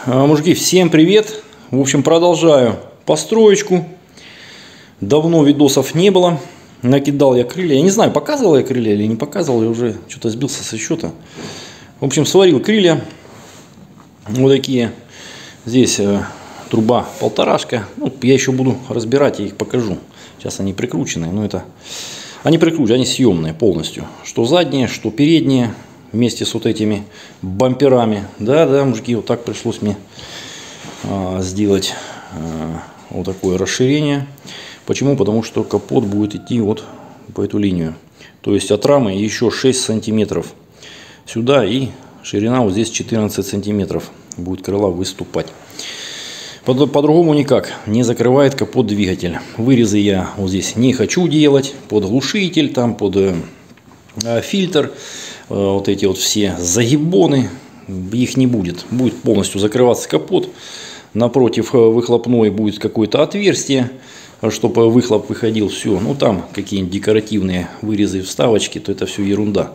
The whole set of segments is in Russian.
Мужики, всем привет! В общем, продолжаю построечку. Давно видосов не было. Накидал я крылья. Я не знаю, показывал я крылья или не показывал. Я уже что-то сбился со счета. В общем, сварил крылья. Вот такие. Здесь труба полторашка. Ну, я еще буду разбирать, я их покажу. Сейчас они прикрученные. Но это... Они прикручены, они съемные полностью. Что задние, что передние. Вместе с вот этими бамперами. Да, мужики, вот так пришлось мне сделать вот такое расширение. Почему? Потому что капот будет идти вот по эту линию. То есть от рамы еще 6 сантиметров сюда, и ширина вот здесь 14 сантиметров будет крыла выступать. По-другому никак не закрывает капот двигатель. Вырезы я вот здесь не хочу делать под глушитель, там под фильтр. Вот эти вот все загибоны, их не будет. Будет полностью закрываться капот. Напротив выхлопной будет какое-то отверстие, чтобы выхлоп выходил. Все. Ну там какие-нибудь декоративные вырезы, вставочки, то это все ерунда.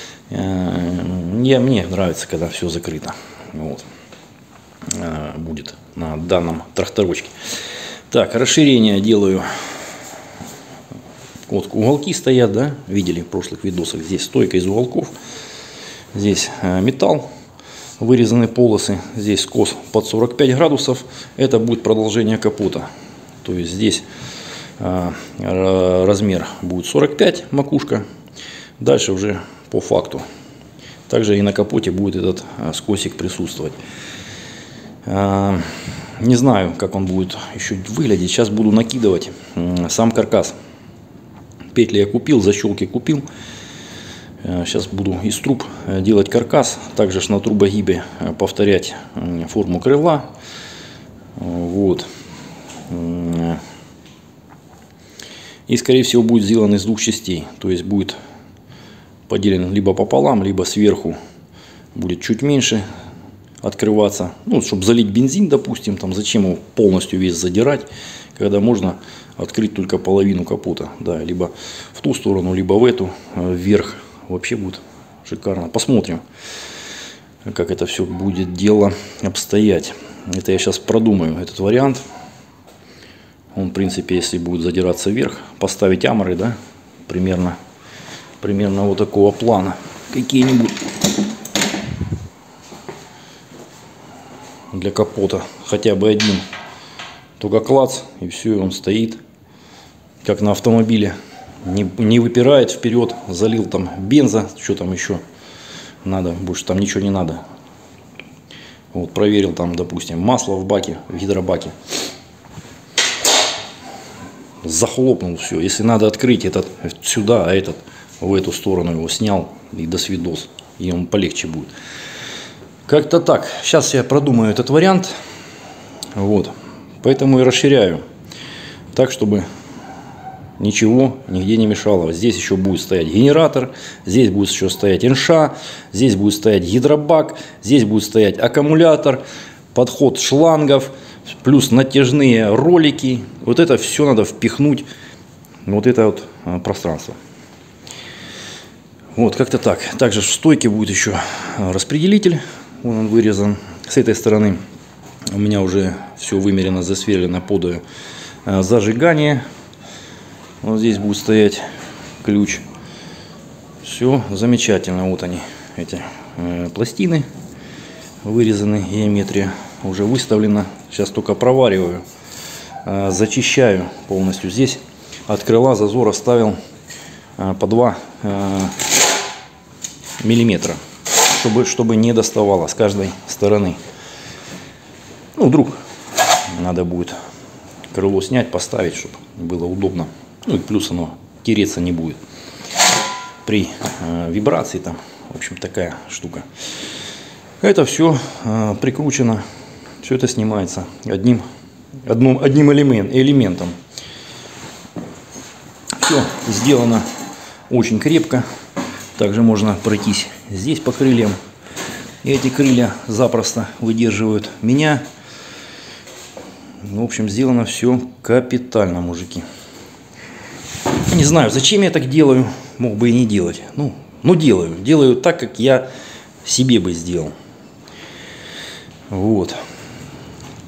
Мне нравится, когда все закрыто. Вот. Будет на данном тракторочке. Так, расширение делаю. Вот уголки стоят, да, видели в прошлых видосах. Здесь стойка из уголков. Здесь металл, вырезанные полосы. Здесь скос под 45 градусов. Это будет продолжение капота. То есть здесь размер будет 45 макушка. Дальше уже по факту. Также и на капоте будет этот скосик присутствовать. Не знаю, как он будет еще выглядеть. Сейчас буду накидывать сам каркас. Петли я купил, защелки купил. Сейчас буду из труб делать каркас. Также на трубогибе повторять форму крыла. Вот. И скорее всего будет сделан из двух частей. То есть будет поделен либо пополам, либо сверху будет чуть меньше открываться. Ну, чтобы залить бензин, допустим. Там зачем его полностью весь задирать, когда можно открыть только половину капота, да, либо в ту сторону, либо в эту, вверх. Вообще будет шикарно. Посмотрим, как это все будет дело обстоять. Это я сейчас продумаю, этот вариант. Он, в принципе, если будет задираться вверх, поставить аморы, да, примерно вот такого плана. Какие-нибудь для капота, хотя бы один. Только клац, и все, он стоит, как на автомобиле. Не выпирает вперед. Залил там бенза, что там еще надо, больше там ничего не надо. Вот, проверил там, допустим, масло в баке, в гидробаке. Захлопнул все. Если надо открыть этот сюда, а этот в эту сторону его снял, и до свидос. И он полегче будет. Как-то так. Сейчас я продумаю этот вариант. Вот. Поэтому и расширяю. Так, чтобы ничего нигде не мешало. Здесь еще будет стоять генератор. Здесь будет еще стоять инша. Здесь будет стоять гидробак. Здесь будет стоять аккумулятор. Подход шлангов. Плюс натяжные ролики. Вот это все надо впихнуть. Вот это вот пространство. Вот как-то так. Также в стойке будет еще распределитель. Он вырезан. С этой стороны у меня уже все вымерено, засверлено под зажигание. Вот здесь будет стоять ключ. Все замечательно. Вот они, эти пластины вырезаны, геометрия уже выставлена. Сейчас только провариваю, зачищаю полностью. Здесь от крыла зазор оставил по 2 миллиметра, чтобы не доставало с каждой стороны. Ну, вдруг надо будет крыло снять, поставить, чтобы было удобно. Ну и плюс оно тереться не будет при вибрации там. В общем, такая штука. Это все прикручено. Все это снимается одним элементом. Все сделано очень крепко. Также можно пройтись здесь по крыльям. И эти крылья запросто выдерживают меня. В общем, сделано все капитально, мужики. Не знаю, зачем я так делаю. Мог бы и не делать. Ну делаю. Делаю так, как я себе бы сделал. Вот.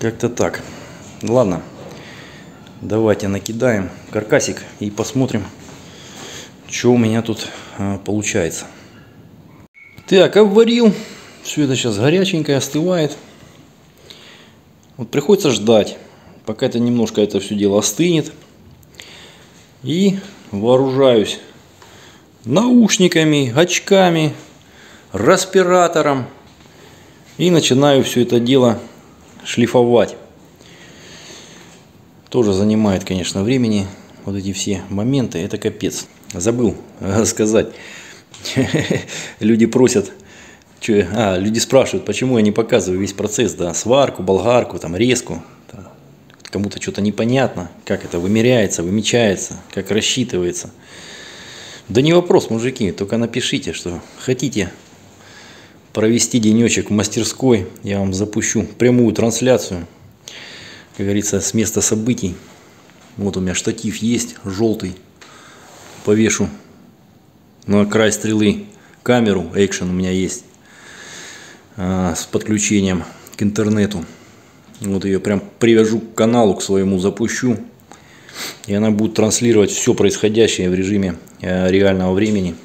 Как-то так. Ладно, давайте накидаем каркасик и посмотрим, что у меня тут получается. Так, обварил. Все это сейчас горяченькое, остывает. Вот приходится ждать, пока это немножко это все дело остынет. И вооружаюсь наушниками, очками, респиратором. И начинаю все это дело шлифовать. Тоже занимает, конечно, времени. Вот эти все моменты. Это капец. Забыл сказать. Люди просят, люди спрашивают, почему я не показываю весь процесс, да, сварку, болгарку, там, резку. Кому-то что-то непонятно, как это вымеряется, вымечается, как рассчитывается. Да не вопрос, мужики, только напишите, что хотите провести денечек в мастерской, я вам запущу прямую трансляцию, как говорится, с места событий. Вот у меня штатив есть, желтый, повешу на край стрелы камеру, экшен у меня есть, с подключением к интернету. Вот ее прям привяжу к каналу, к своему запущу. И она будет транслировать все происходящее в режиме реального времени.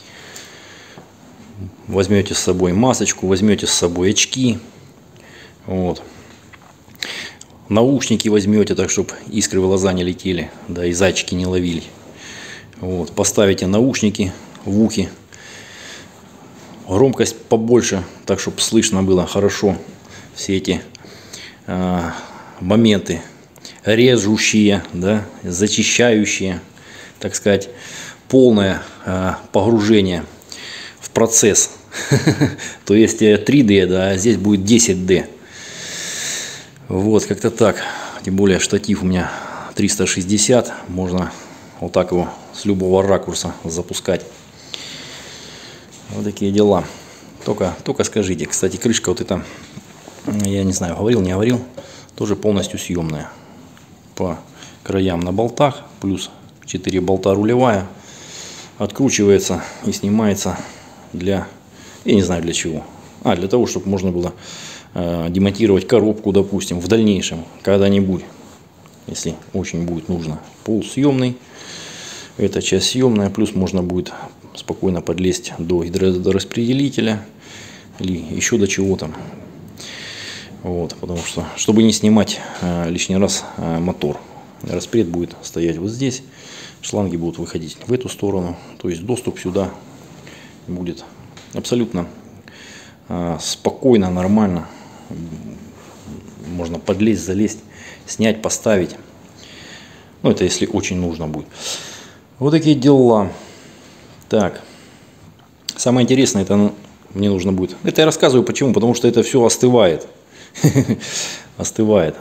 Возьмете с собой масочку, возьмете с собой очки. Вот. Наушники возьмете, так чтобы искры в глаза не летели, да, и зайчики не ловили. Вот. Поставите наушники в ухи. Громкость побольше, так чтобы слышно было хорошо все эти моменты режущие, да, зачищающие, так сказать, полное погружение в процесс. То есть 3D, да, а здесь будет 10D. Вот, как-то так. Тем более штатив у меня 360. Можно вот так его с любого ракурса запускать. Вот такие дела. Только скажите. Кстати, крышка вот эта, я не знаю, говорил, не говорил, тоже полностью съемная. По краям на болтах, плюс 4 болта рулевая. Откручивается и снимается для, я не знаю для чего. Для того, чтобы можно было демонтировать коробку, допустим, в дальнейшем, когда-нибудь, если очень будет нужно. Пол съемный, эта часть съемная, плюс можно будет спокойно подлезть до гидрораспределителя или еще до чего-то. Вот, потому что, чтобы не снимать лишний раз мотор, распред будет стоять вот здесь, шланги будут выходить в эту сторону, то есть доступ сюда будет абсолютно спокойно, нормально. Можно подлезть, залезть, снять, поставить. Ну, это если очень нужно будет. Вот такие дела. Так, самое интересное, это мне нужно будет. Это я рассказываю почему, потому что это все остывает. Остывает.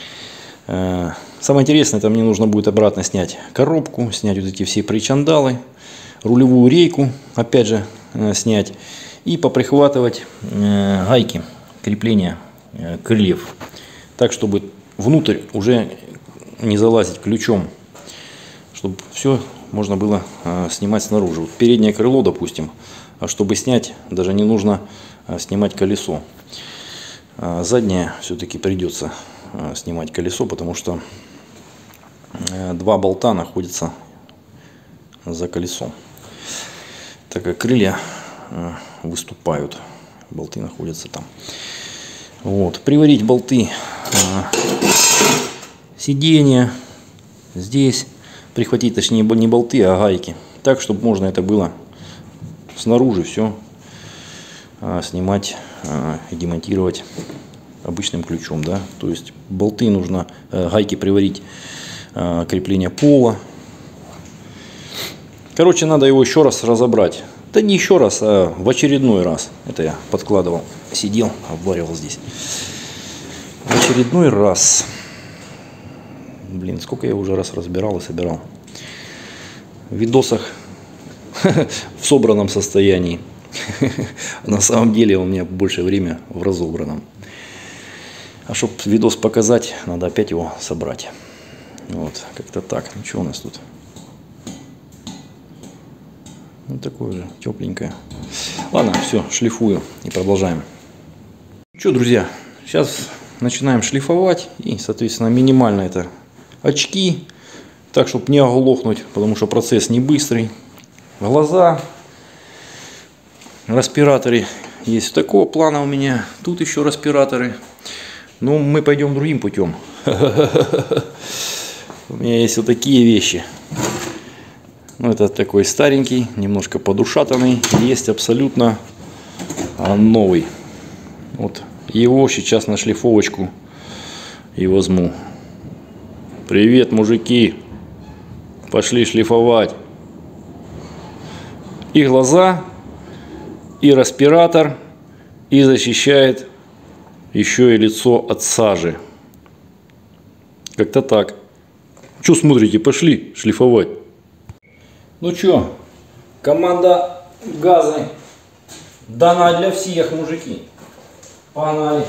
Самое интересное, это мне нужно будет обратно снять коробку, снять вот эти все причандалы, рулевую рейку, опять же, снять и поприхватывать гайки крепления крыльев, так чтобы внутрь уже не залазить ключом, чтобы все можно было снимать снаружи. Вот переднее крыло, допустим, а чтобы снять, даже не нужно снимать колесо. Заднее все-таки придется снимать колесо, потому что два болта находятся за колесом, так как крылья выступают, болты находятся там. Вот, приварить болты сиденья здесь, прихватить, точнее, не болты, а гайки, так, чтобы можно это было снаружи все снимать и демонтировать обычным ключом, да. То есть болты нужно, гайки приварить, крепление пола. Короче, надо его еще раз разобрать. Да не еще раз, а в очередной раз. Это я подкладывал, сидел, обваривал здесь. В очередной раз. Блин, сколько я уже раз разбирал и собирал. В видосах в собранном состоянии. На самом деле у меня больше время в разобранном. А чтобы видос показать, надо опять его собрать. Вот, как-то так. Ну что у нас тут? Ну такое же, тепленькое. Ладно, все, шлифую и продолжаем. Что, друзья, сейчас начинаем шлифовать. И, соответственно, минимально это очки. Так, чтобы не оглохнуть, потому что процесс не быстрый. Глаза. Респираторы есть такого плана у меня. Тут еще респираторы. Но мы пойдем другим путем. У меня есть вот такие вещи. Ну, это такой старенький, немножко подушатанный. Есть абсолютно новый. Вот его сейчас на шлифовочку и возьму. Привет, мужики. Пошли шлифовать. И глаза, и респиратор, и защищает еще и лицо от сажи. Как-то так. Что смотрите, пошли шлифовать. Ну что, команда газы дана для всех, мужики. Погнали.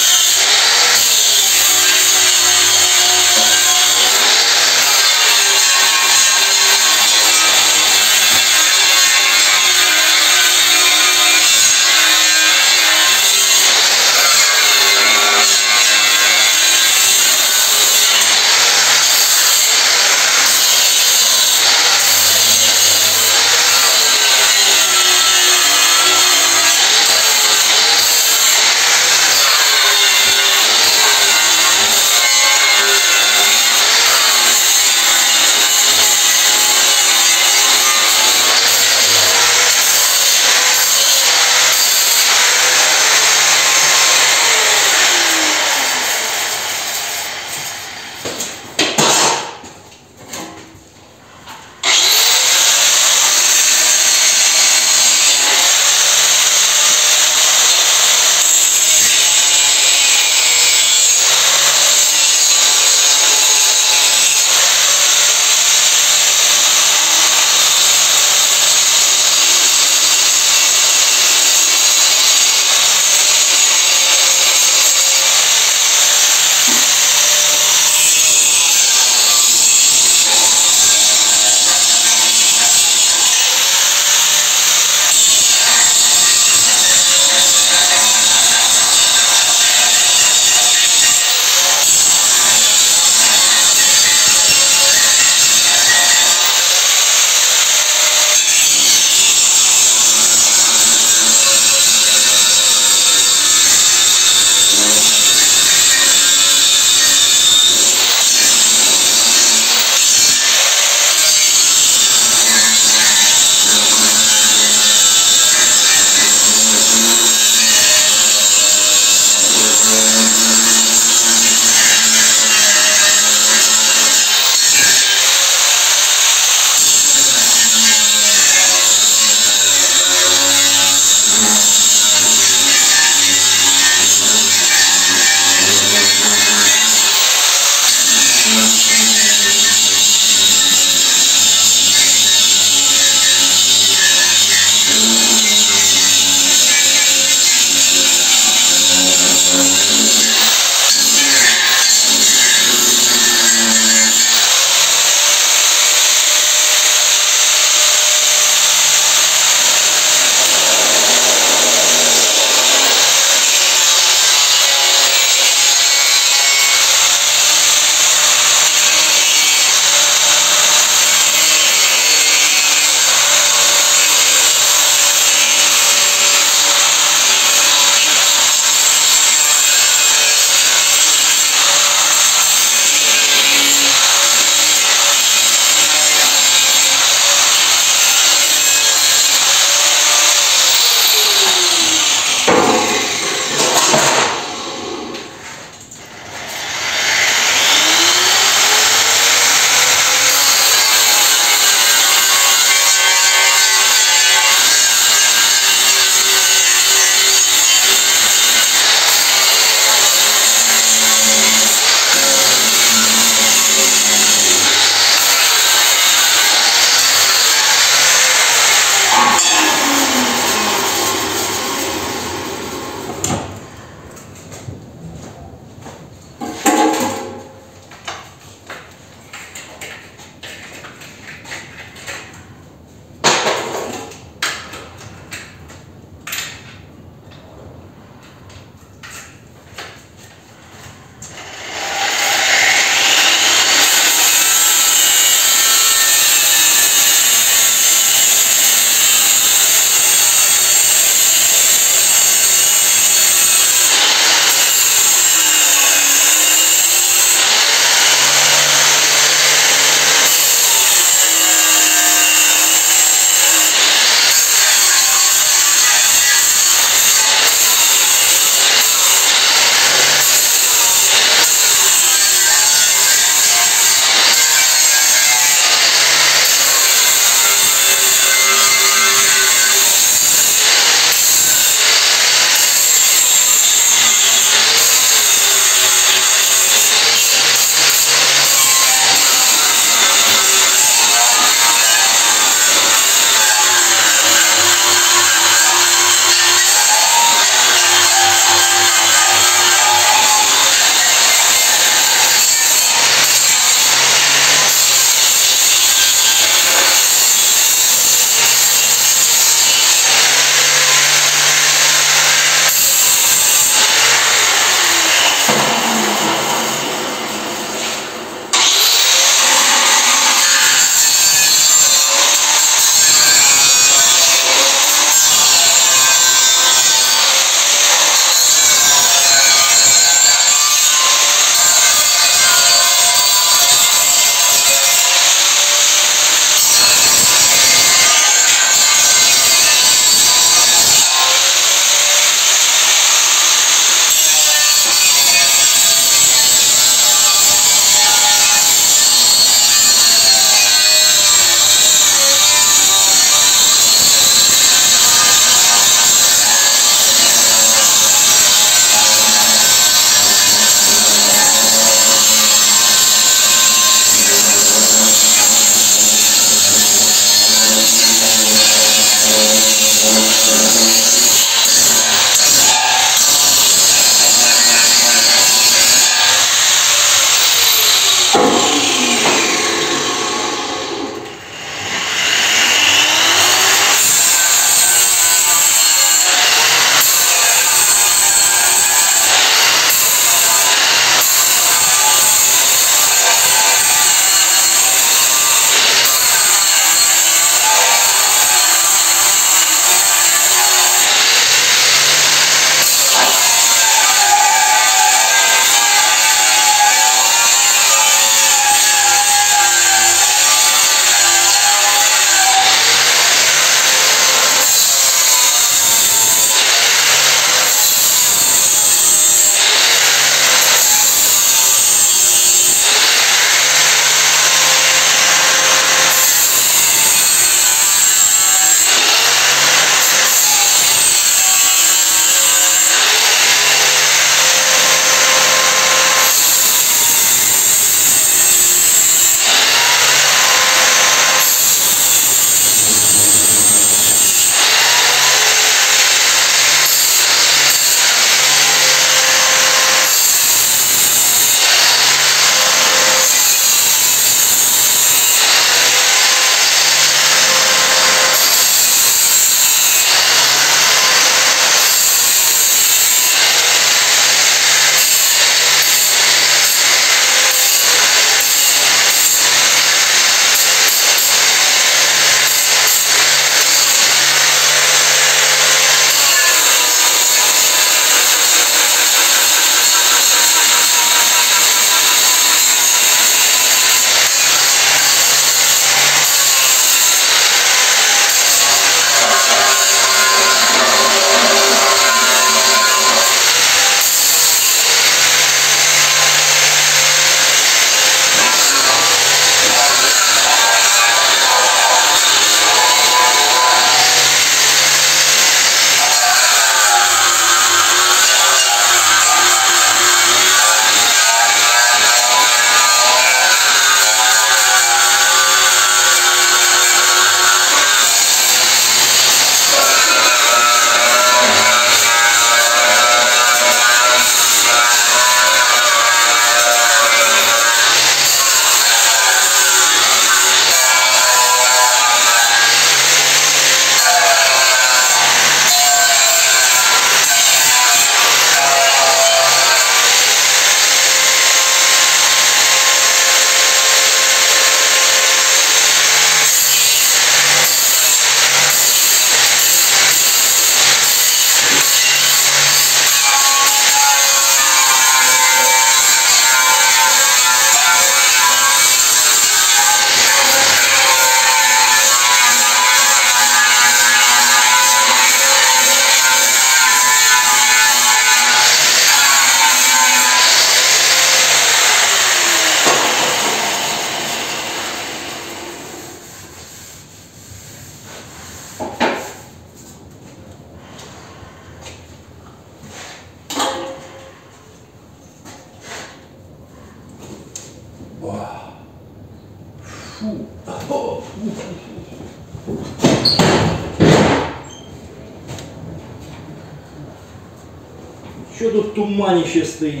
Что тут туманище стоит?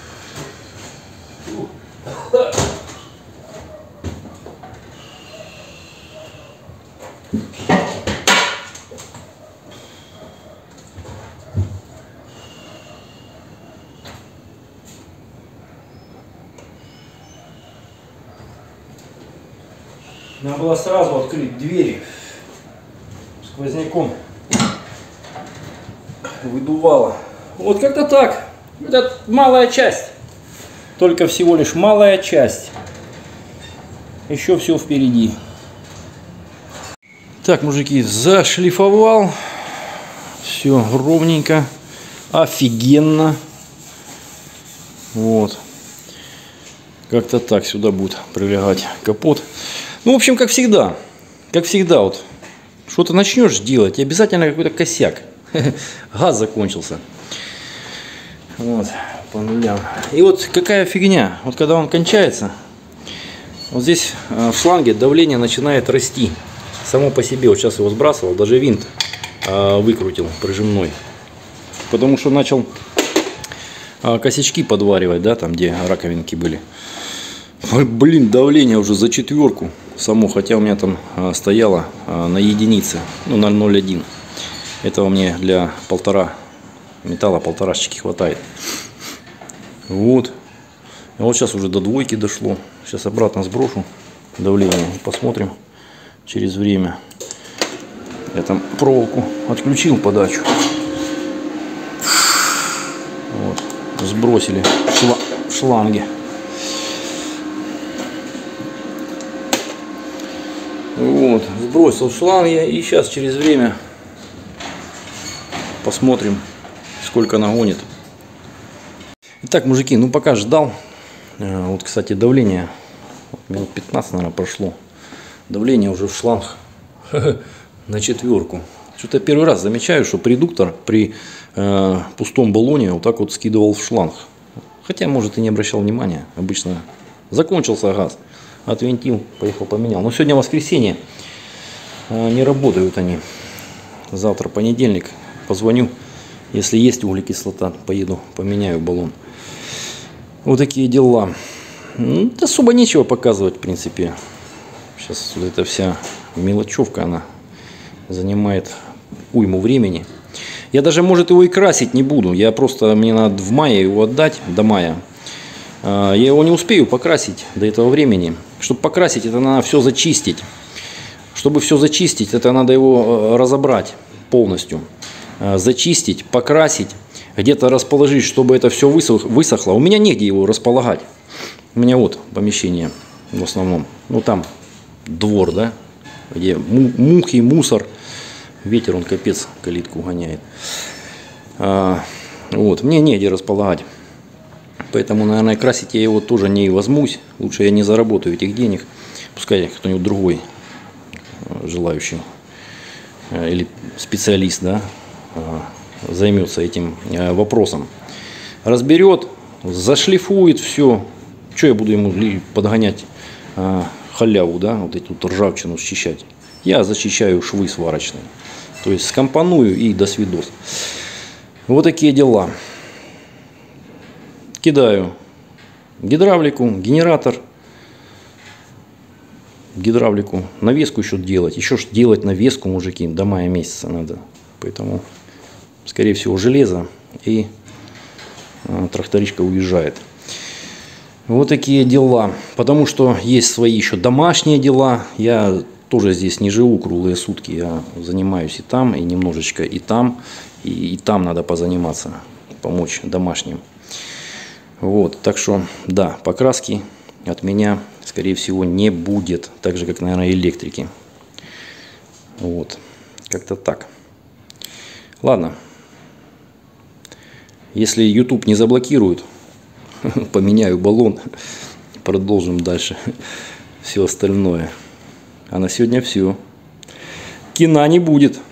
Надо было сразу открыть двери. Сквозняком выдувало. Вот как-то так. Это малая часть. Только всего лишь малая часть. Еще все впереди. Так, мужики, зашлифовал. Все ровненько. Офигенно. Вот. Как-то так сюда будет прилегать капот. Ну, в общем, как всегда. Как всегда, вот. Что-то начнешь делать, и обязательно какой-то косяк. Газ закончился. Вот, по нулям. И вот какая фигня. Вот когда он кончается, вот здесь в шланге давление начинает расти. Само по себе. Вот сейчас его сбрасывал, даже винт выкрутил прижимной. Потому что начал косячки подваривать, да, там где раковинки были. Ой, блин, давление уже за 4 само, хотя у меня там стояло на единице, ну, на 0,1. Этого мне для металла полторашечки хватает. Вот. И вот сейчас уже до 2 дошло. Сейчас обратно сброшу давление и посмотрим через время. Я там проволоку отключил подачу. Вот. Сбросили шланги. Вот, сбросил шланги, и сейчас через время посмотрим, сколько она гонит. Итак, мужики, ну пока ждал. Вот, кстати, давление минут 15, наверное, прошло. Давление уже в шланг на 4. Что-то первый раз замечаю, что редуктор при пустом баллоне вот так вот скидывал в шланг. Хотя, может, и не обращал внимания. Обычно закончился газ. Отвинтил, поехал, поменял. Но сегодня воскресенье, не работают они. Завтра понедельник, позвоню. Если есть углекислота, поеду, поменяю баллон. Вот такие дела. Ну, особо нечего показывать, в принципе. Сейчас вот эта вся мелочевка, она занимает уйму времени. Я даже, может, его и красить не буду. Мне надо в мае его отдать, до мая. Я его не успею покрасить до этого времени. Чтобы покрасить, это надо все зачистить. Чтобы все зачистить, это надо его разобрать полностью. Зачистить, покрасить, где-то расположить, чтобы это все высохло. У меня негде его располагать. У меня вот помещение в основном. Ну там двор, да, где мухи, мусор. Ветер, он капец калитку гоняет. Вот, мне негде располагать. Поэтому, наверное, красить я его тоже не возьмусь. Лучше я не заработаю этих денег. Пускай кто-нибудь другой желающий или специалист, да, займется этим вопросом. Разберет, зашлифует все. Что я буду ему подгонять халяву, да, вот эту ржавчину счищать. Я зачищаю швы сварочные. То есть скомпоную и до свидос. Вот такие дела. Кидаю гидравлику, генератор, гидравлику, навеску еще делать. Еще делать навеску, мужики, до мая месяца надо. Поэтому, скорее всего, железо, и тракторичка уезжает. Вот такие дела. Потому что есть свои еще домашние дела. Я тоже здесь не живу круглые сутки. Я занимаюсь и там, и немножечко и там. И там надо позаниматься, помочь домашним. Вот, так что, да, покраски от меня, скорее всего, не будет. Так же, как, наверное, электрики. Вот, как-то так. Ладно. Если YouTube не заблокирует, поменяю баллон, продолжим дальше все остальное. А на сегодня все. Кино не будет.